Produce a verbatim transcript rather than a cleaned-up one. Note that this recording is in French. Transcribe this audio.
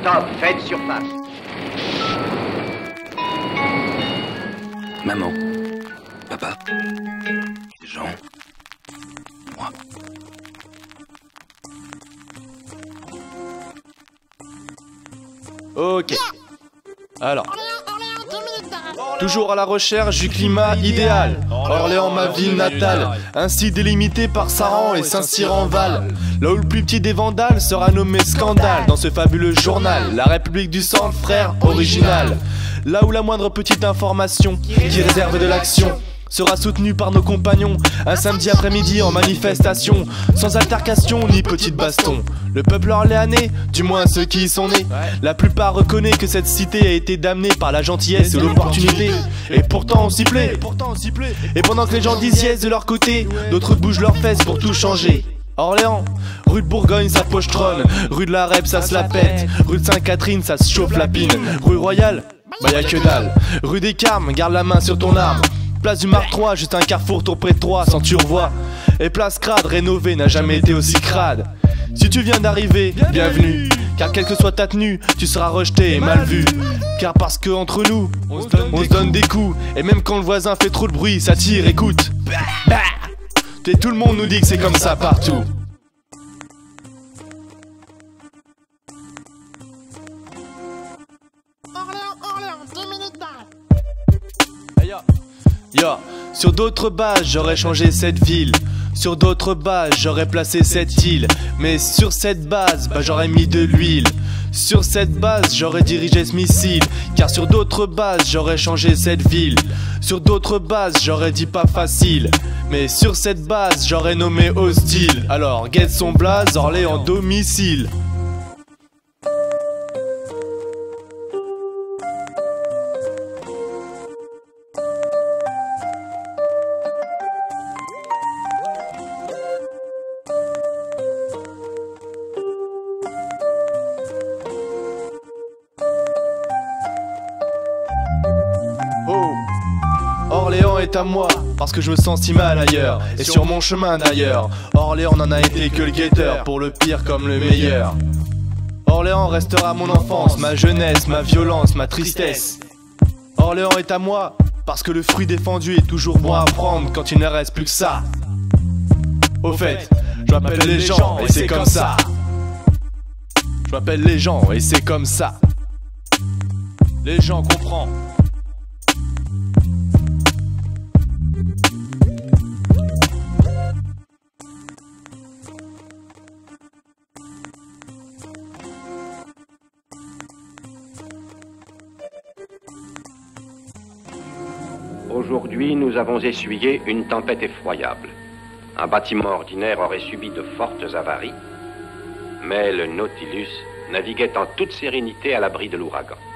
Stop, faites surface. Maman, papa, Jean, moi. Ok. Alors. Toujours à la recherche du climat idéal. Orléans, ma ville natale, ainsi délimitée par Saran et Saint-Cyr-en-Val. Là où le plus petit des vandales sera nommé Scandale. Dans ce fabuleux journal, la République du Centre, frère original. Là où la moindre petite information qui réserve de l'action sera soutenu par nos compagnons, un samedi après-midi en manifestation, sans altercation ni petite baston. Le peuple orléanais, du moins ceux qui y sont nés, la plupart reconnaît que cette cité a été damnée par la gentillesse et l'opportunité. Et pourtant on s'y plaît. Et pendant que les gens disent yes de leur côté, d'autres bougent leurs fesses pour tout changer. Orléans, rue de Bourgogne ça pochetronne, rue de la Rep ça se la pète, rue de Sainte-Catherine ça se chauffe la pine, rue Royale, bah y'a que dalle, rue des Carmes, garde la main sur ton arme. Place du Marc trois, juste un carrefour tout près de toi, sans tu revois. Et place crade, rénovée, n'a jamais été aussi crade. Si tu viens d'arriver, bienvenue. Car quelle que soit ta tenue, tu seras rejeté et mal vu. Car parce que entre nous, on se donne, on se donne des coups. Et même quand le voisin fait trop de bruit, ça tire, écoute. Bah, et tout le monde nous dit que c'est comme ça partout. Orléans, Orléans, deux minutes d'arrêt. Yo, sur d'autres bases, j'aurais changé cette ville. Sur d'autres bases, j'aurais placé cette île. Mais sur cette base, bah j'aurais mis de l'huile. Sur cette base, j'aurais dirigé ce missile. Car sur d'autres bases, j'aurais changé cette ville. Sur d'autres bases, j'aurais dit pas facile. Mais sur cette base, j'aurais nommé hostile. Alors, guette son blaze, Orléans domicile. Orléans est à moi, parce que je me sens si mal ailleurs. Et sur mon chemin d'ailleurs, Orléans n'en a été que le guetteur, pour le pire comme le meilleur. Orléans restera mon enfance, ma jeunesse, ma violence, ma tristesse. Orléans est à moi, parce que le fruit défendu est toujours bon à prendre quand il ne reste plus que ça. Au fait, je m'appelle les gens et c'est comme ça. Je m'appelle les gens et c'est comme ça. Les gens comprennent. Aujourd'hui, nous avons essuyé une tempête effroyable. Un bâtiment ordinaire aurait subi de fortes avaries, mais le Nautilus naviguait en toute sérénité à l'abri de l'ouragan.